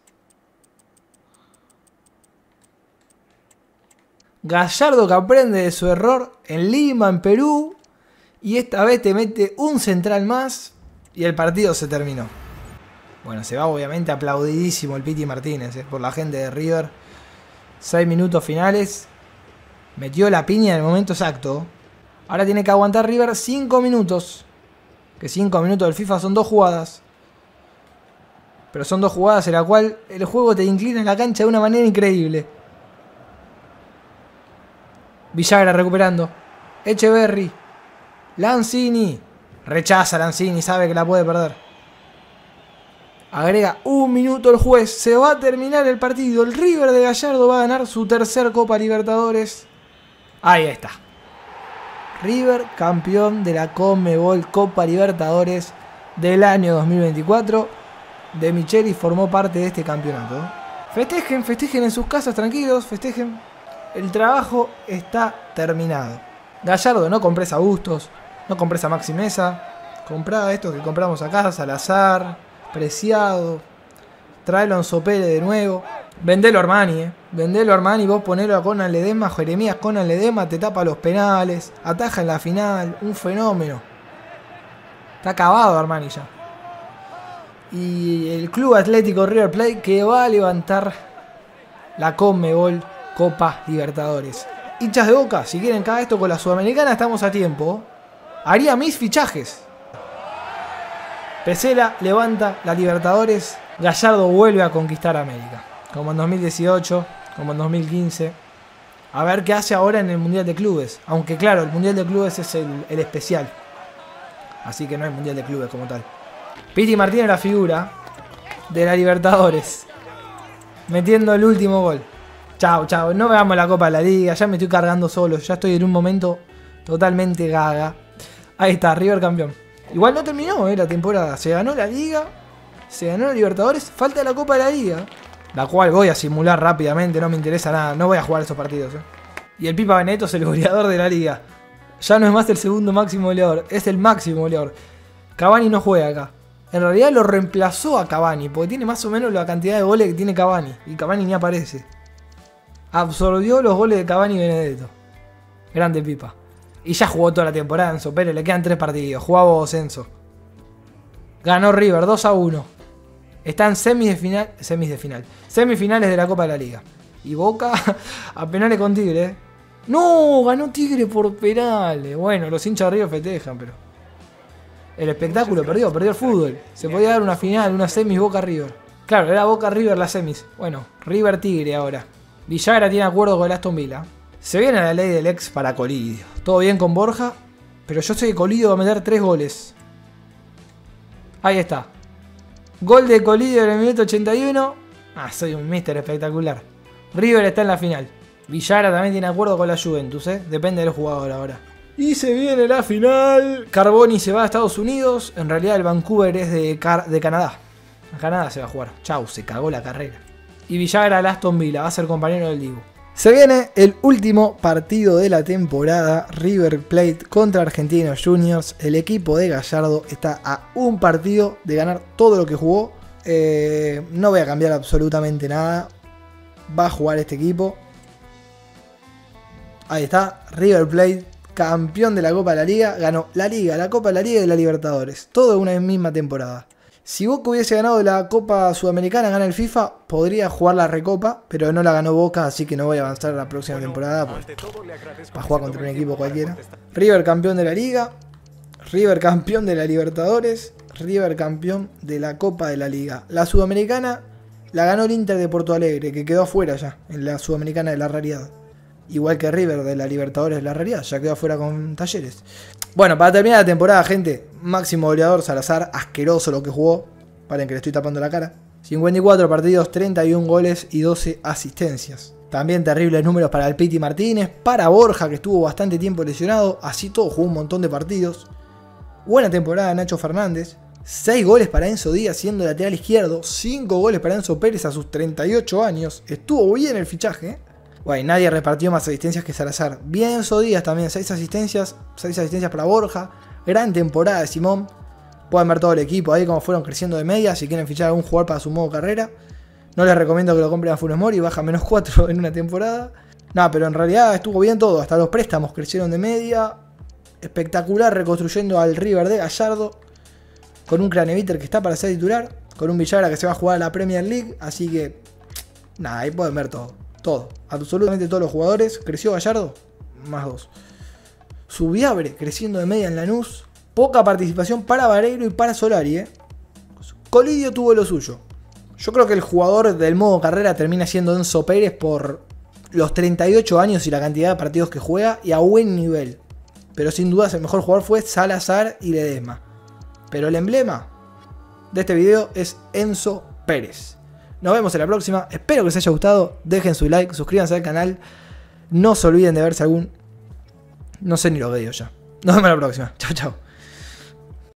Gallardo que aprende de su error en Lima, en Perú. Y esta vez te mete un central más. Y el partido se terminó. Bueno, se va obviamente aplaudidísimo el Piti Martínez, eh, por la gente de River. Seis minutos finales. Metió la piña en el momento exacto. Ahora tiene que aguantar River cinco minutos. Que cinco minutos del FIFA son dos jugadas. Pero son dos jugadas en la cual el juego te inclina en la cancha de una manera increíble. Villagra recuperando. Echeverri. Lanzini. Rechaza Lanzini, sabe que la puede perder. Agrega un minuto el juez. Se va a terminar el partido. El River de Gallardo va a ganar su tercer Copa Libertadores. Ahí está. River campeón de la Conmebol Copa Libertadores del año dos mil veinticuatro. De Michelis formó parte de este campeonato. Festejen, festejen en sus casas, tranquilos, festejen. El trabajo está terminado. Gallardo no compresa a Bustos, no compresa a Maxi Mesa. Comprá estos que compramos acá, Salazar, Preciado. Traelo a Enzo Pérez de nuevo. Vendelo a Armani, eh. Vendelo a Armani, vos ponelo a Conan Ledesma, Jeremías Conan Ledesma, te tapa los penales, ataja en la final, un fenómeno. Está acabado Armani ya. Y el Club Atlético River Plate que va a levantar la Conmebol Copa Libertadores. Hinchas de Boca, si quieren cada esto con la Sudamericana estamos a tiempo. Haría mis fichajes. Pesela levanta la Libertadores. Gallardo vuelve a conquistar América. Como en dos mil dieciocho, como en dos mil quince. A ver qué hace ahora en el Mundial de Clubes. Aunque claro, el Mundial de Clubes es el, el especial. Así que no hay Mundial de Clubes como tal. Piti Martínez la figura de la Libertadores. Metiendo el último gol. Chao, chao. No veamos la Copa de la Liga. Ya me estoy cargando solo. Ya estoy en un momento totalmente gaga. Ahí está, River campeón. Igual no terminó eh, la temporada. Se ganó la Liga. Se ganó la Libertadores. Falta la Copa de la Liga. La cual voy a simular rápidamente. No me interesa nada. No voy a jugar esos partidos. Eh. Y el Pipa Benedetto es el goleador de la Liga. Ya no es más el segundo máximo goleador. Es el máximo goleador. Cavani no juega acá. En realidad lo reemplazó a Cavani. Porque tiene más o menos la cantidad de goles que tiene Cavani. Y Cavani ni aparece. Absorbió los goles de Cavani y Benedetto. Grande Pipa. Y ya jugó toda la temporada Enzo Pérez. Le quedan tres partidos. Jugá vos, Enzo. Ganó River dos a uno. Están semis de final. Semis de final. Semifinales de la Copa de la Liga. Y Boca a penales con Tigre. ¿eh? No, ganó Tigre por penales. Bueno, los hinchas de River festejan, pero el espectáculo perdió, perdió el fútbol. Se podía dar una final, una semis Boca River. Claro, era Boca River la semis. Bueno, River Tigre ahora. Villagra tiene acuerdo con el Aston Villa. Se viene la ley del ex para Colidio. Todo bien con Borja, pero yo sé que Colidio va a meter tres goles. Ahí está. Gol de Colidio en el minuto ochenta y uno. Ah, soy un mister espectacular. River está en la final. Villagra también tiene acuerdo con la Juventus, ¿eh? Depende del jugador ahora. Y se viene la final. Carboni se va a Estados Unidos. En realidad el Vancouver es de, Car de Canadá. Acá nada se va a jugar. Chau, se cagó la carrera. Y Villagra al Aston Villa, va a ser compañero del Dibu. Se viene el último partido de la temporada, River Plate contra Argentinos Juniors. El equipo de Gallardo está a un partido de ganar todo lo que jugó. Eh, no voy a cambiar absolutamente nada. Va a jugar este equipo. Ahí está, River Plate, campeón de la Copa de la Liga. Ganó la Liga, la Copa de la Liga y la Libertadores. Todo en una misma temporada. Si Boca hubiese ganado la Copa Sudamericana, gana el FIFA, podría jugar la Recopa, pero no la ganó Boca, así que no voy a avanzar la próxima temporada, pues, para jugar contra un equipo cualquiera. River campeón de la Liga, River campeón de la Libertadores, River campeón de la Copa de la Liga. La Sudamericana la ganó el Inter de Porto Alegre, que quedó afuera ya, en la Sudamericana de la Realidad. Igual que River de la Libertadores de la Realidad, ya quedó afuera con Talleres. Bueno, para terminar la temporada, gente, máximo goleador Salazar, asqueroso lo que jugó. Paren que le estoy tapando la cara. cincuenta y cuatro partidos, treinta y un goles y doce asistencias. También terribles números para el Piti Martínez, para Borja, que estuvo bastante tiempo lesionado, así todo jugó un montón de partidos. Buena temporada Nacho Fernández, seis goles para Enzo Díaz siendo lateral izquierdo, cinco goles para Enzo Pérez a sus treinta y ocho años. Estuvo bien el fichaje, ¿eh? Bueno, nadie repartió más asistencias que Salazar. Bien Enzo Díaz también, seis asistencias, seis asistencias para Borja. Gran temporada de Simón. Pueden ver todo el equipo ahí como fueron creciendo de media. Si quieren fichar a algún jugador para su modo carrera, no les recomiendo que lo compren a Funes Mori, baja menos cuatro en una temporada. No, pero en realidad estuvo bien todo. Hasta los préstamos crecieron de media. Espectacular reconstruyendo al River de Gallardo. Con un Craneviter que está para ser titular. Con un Villagra que se va a jugar a la Premier League. Así que, nada, ahí pueden ver todo. Todo, absolutamente todos los jugadores. Creció Gallardo, más dos. Subiabre, creciendo de media en Lanús. Poca participación para Vareiro y para Solari, ¿eh? Colidio tuvo lo suyo. Yo creo que el jugador del modo carrera termina siendo Enzo Pérez por los treinta y ocho años y la cantidad de partidos que juega y a buen nivel. Pero sin dudas el mejor jugador fue Salazar y Ledesma. Pero el emblema de este video es Enzo Pérez. Nos vemos en la próxima, espero que les haya gustado, dejen su like, suscríbanse al canal, no se olviden de verse algún... no sé ni lo que digo ya. Nos vemos en la próxima, chao chao.